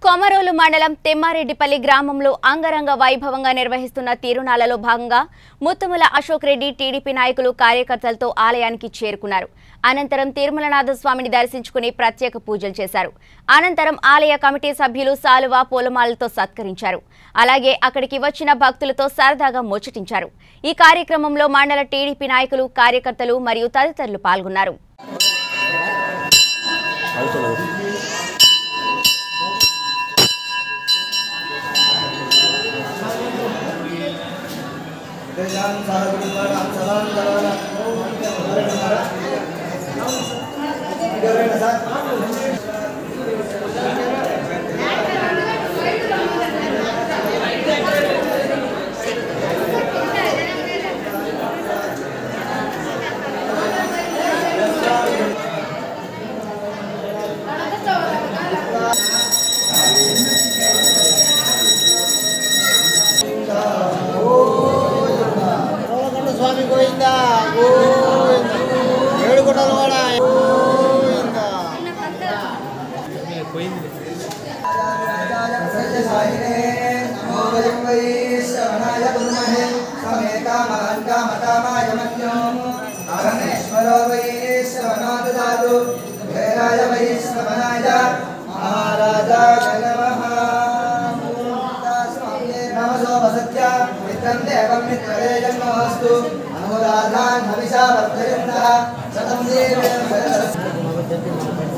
కొమరోలు మండలం తెమ్మారెడ్డిపల్లి గ్రామంలో అంగరంగ వైభవంగా నిర్వహిస్తున్న తిరునాళ్లలో భాగంగా ముత్తుముల అశోక్ రెడ్డి టీడీపీ నాయకులు కార్యకర్తలతో ఆలయానికి చేరుకున్నారు. అనంతరం తిరుమలనాథ స్వామిని దర్శించుకుని ప్రత్యేక పూజలు చేశారు. అనంతరం ఆలయ కమిటీ సభ్యులు సాలువ పూలమాలతో సత్కరించారు. అలాగే అక్కడికి వచ్చిన భక్తులతో సరదాగా ముచ్చటించారు. ఈ కార్యక్రమంలో మండల టీడీపీ నాయకులు, కార్యకర్తలు మరియు తదితరులు పాల్గొన్నారు. स्वामी गोविंदा ఏడుకొండలవాడా గోవిందా देवं मित्रये जन्मस्तु अनुराधान हविषा वर्धयन्तः शतं देवेन